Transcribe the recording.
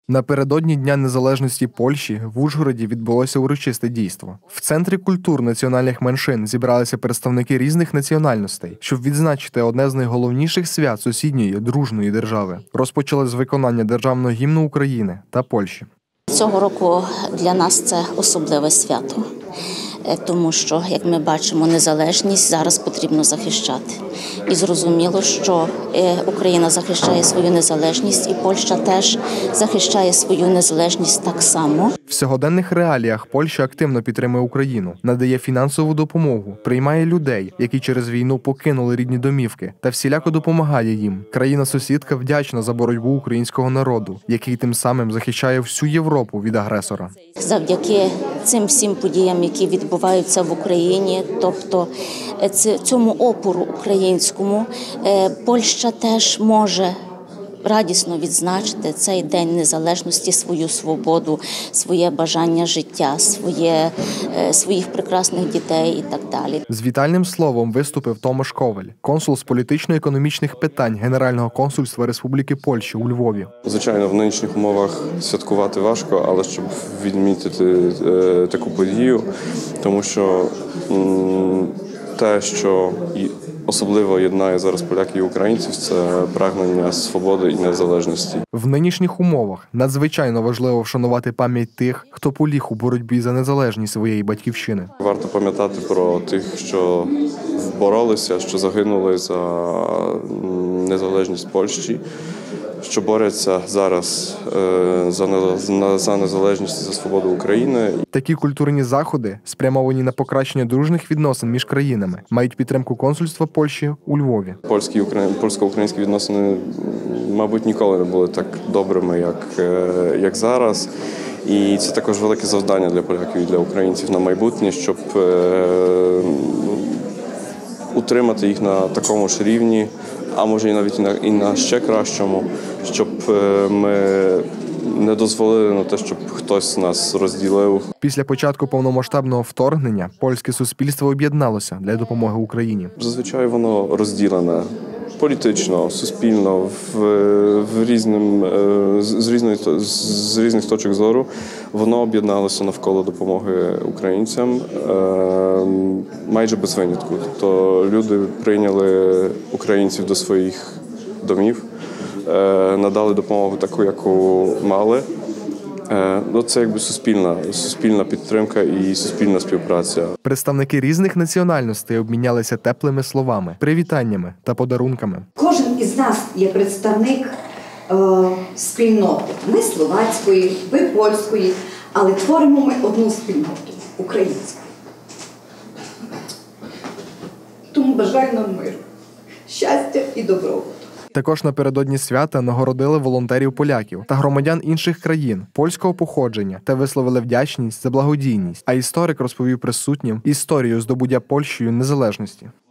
Напередодні Дня Незалежності Польщі в Ужгороді відбулося урочисте дійство. В Центрі культур національних меншин зібралися представники різних національностей, щоб відзначити одне з найголовніших свят сусідньої дружної держави. Розпочали з виконання державного гімну України та Польщі. Цього року для нас це особливе свято, тому що, як ми бачимо, незалежність зараз потрібно захищати. І зрозуміло, що Україна захищає свою незалежність, і Польща теж захищає свою незалежність так само. В сьогоденних реаліях Польща активно підтримує Україну, надає фінансову допомогу, приймає людей, які через війну покинули рідні домівки, та всіляко допомагає їм. Країна-сусідка вдячна за боротьбу українського народу, який тим самим захищає всю Європу від агресора. Завдяки цим всім подіям, які відбуваються в Україні, тобто цьому опору українському, Польща теж може радісно відзначити цей День Незалежності, свою свободу, своє бажання життя, своїх прекрасних дітей і так далі. З вітальним словом виступив Томаш Коваль, консул з політично-економічних питань Генерального консульства Республіки Польща у Львові. Звичайно, в нинішніх умовах святкувати важко, але щоб відмітити таку подію, тому що те, що особливо єднає зараз поляків і українців, це прагнення свободи і незалежності. В нинішніх умовах надзвичайно важливо вшанувати пам'ять тих, хто поліг у боротьбі за незалежність своєї батьківщини. Варто пам'ятати про тих, що боролися, що загинули за незалежність Польщі, що борються зараз за незалежність і за свободу України. Такі культурні заходи, спрямовані на покращення дружніх відносин між країнами, мають підтримку консульства Польщі у Львові. Польсько-українські відносини, мабуть, ніколи не були так добрими, як зараз. І це також велике завдання для поляків і для українців на майбутнє, щоб утримати їх на такому ж рівні, а може і навіть і на ще кращому, щоб ми не дозволили на те, щоб хтось нас розділив. Після початку повномасштабного вторгнення польське суспільство об'єдналося для допомоги Україні. Зазвичай воно розділене політично, суспільно, з різних точок зору. Воно об'єдналося навколо допомоги українцям майже без винятку. Тобто люди прийняли українців до своїх домів, надали допомогу таку, яку мали. Це якби суспільна підтримка і суспільна співпраця. Представники різних національностей обмінялися теплими словами, привітаннями та подарунками. Кожен із нас є представник спільноти. Ми словацької, ви польської, але творимо ми одну спільноту – українську. Тому бажаю нам миру, щастя і добробуту. Також напередодні свята нагородили волонтерів-поляків та громадян інших країн польського походження та висловили вдячність за благодійність. А історик розповів присутнім історію здобуття Польщею незалежності.